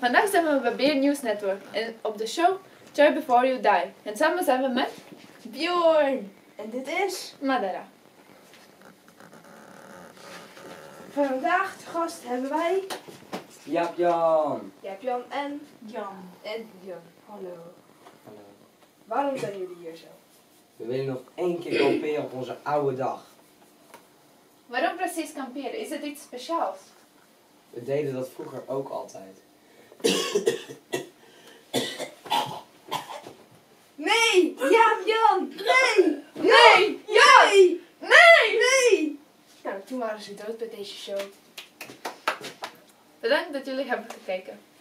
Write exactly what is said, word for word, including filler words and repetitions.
Vandaag zijn we bij Beer News Network en op de show Joy Before You Die. En samen zijn we met Bjorn. En dit is... Madara. Vandaag te gast hebben wij... Jaap Jan. Jaap Jan en... Jan. En Jan. Hallo. Hallo. Waarom zijn jullie hier zo? We willen nog één keer kamperen op onze oude dag. Waarom precies kamperen? Is het iets speciaals? We deden dat vroeger ook altijd. Nee! Jaap Jan! Nee! Nee! Ja! Nee! Nee! Nee! Nou, toen waren ze dood bij deze show. Bedankt dat jullie hebben gekeken.